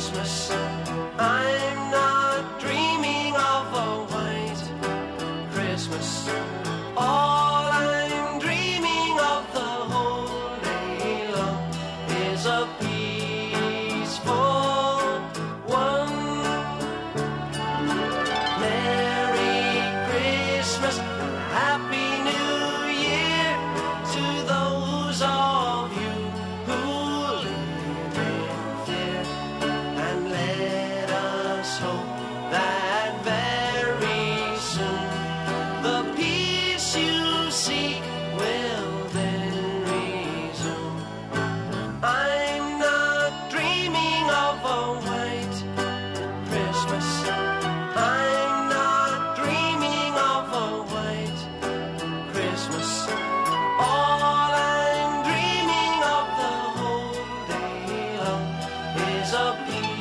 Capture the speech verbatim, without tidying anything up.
Christmas. I'm not dreaming of a white Christmas. All I'm dreaming of the whole day long is a peaceful one. Merry Christmas, Happy New Year to those of you who live in fear, and let us hope that very soon the peace you seek will then resume. I'm not dreaming of a white Christmas. I'm not dreaming of a white Christmas. All I'm dreaming of the whole day long is a peace.